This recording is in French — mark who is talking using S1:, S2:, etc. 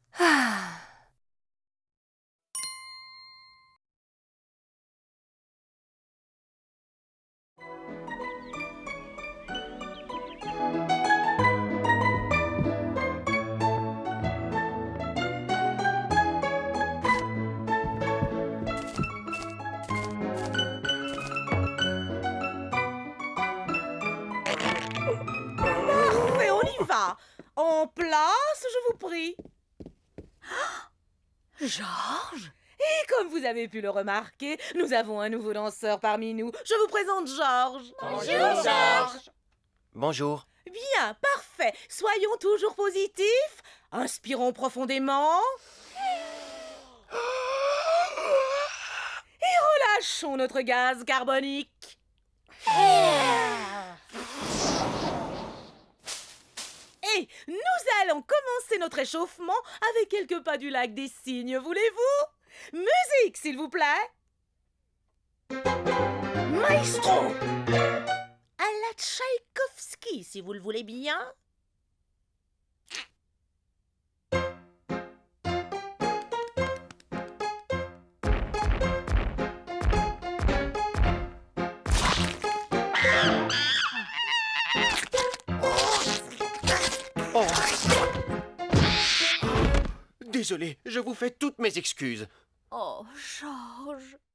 S1: Ah.
S2: Parfait, on y va. En place, je vous prie.
S1: Georges?
S2: Et comme vous avez pu le remarquer, nous avons un nouveau danseur parmi nous. Je vous présente Georges.
S3: Bonjour, Georges. Bonjour.
S2: Bien, parfait. Soyons toujours positifs. Inspirons profondément. Et relâchons notre gaz carbonique. Et nous allons commencer notre échauffement avec quelques pas du lac des Cygnes, voulez-vous? Musique, s'il vous plaît. Maestro! À la Tchaïkovski, si vous le voulez bien.
S3: Oh. Désolé, je vous fais toutes mes excuses.
S1: Oh, Georges.